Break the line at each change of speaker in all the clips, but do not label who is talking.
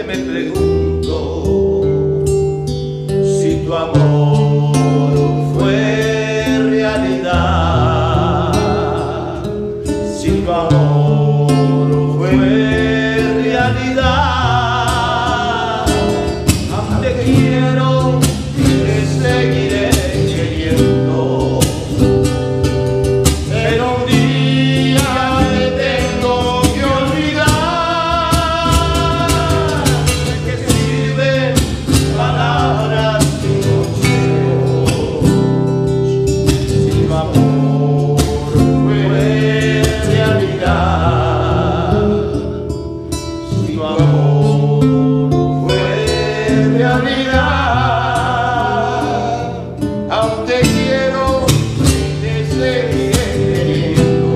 me pregunto si tu amor fue realidad, si tu amor fue realidad. Aún te quiero y te seguiré queriendo, pero un día me tengo que olvidar. ¿De qué sirven palabras y consejos si tu amor fue realidad? Si tu amor fue realidad. Aún te quiero y te seguiré queriendo,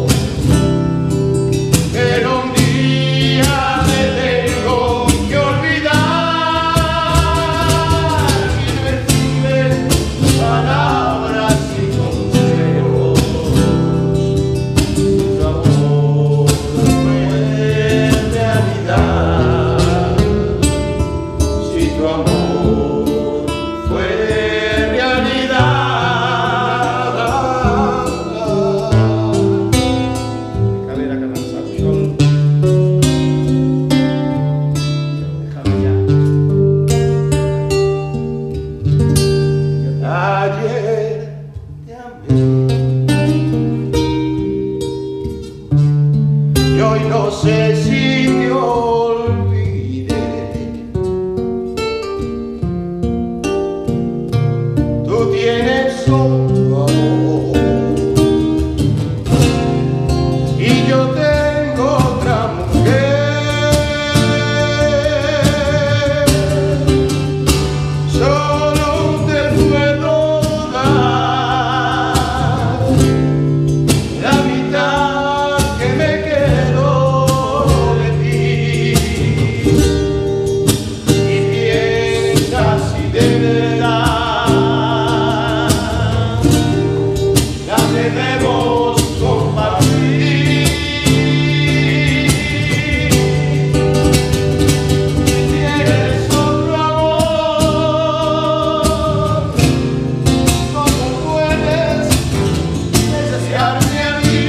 pero un día me tengo que olvidar. Y no sirven palabras y consejos si tu amor fue realidad. Si tu amor fue realidad. Escalera Cananzación. Déjame ya. Ayer te amé y hoy no sé si te olvidé. Tú tienes otro amor y yo tengo otra mujer. Solo te puedo dar la mitad que me quedó de ti. Y piensas si de verdad la debemos compartir. Si tienes otro amor, ¿cómo puedes desearme a mí?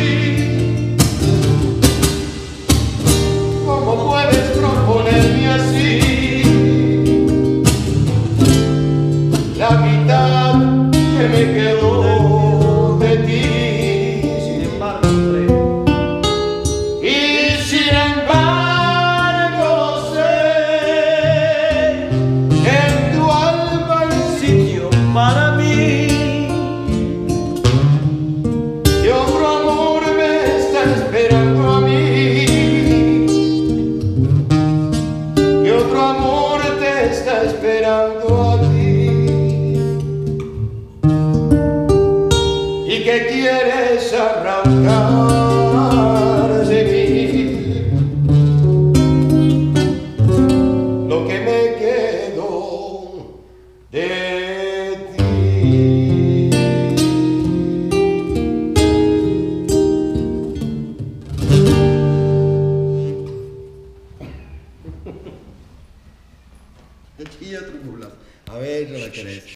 ¿Cómo puedes proponerme así la mitad que me quedó de ti? Sin embargo, y sin embargo sé que en tu alma hay sitio para mí, que otro amor me está esperando a mí, que otro amor te está esperando a ti, y que quieres arrancar de mí lo que me quedó de ti.
Aquí otro burlazo. A ver, no la querés.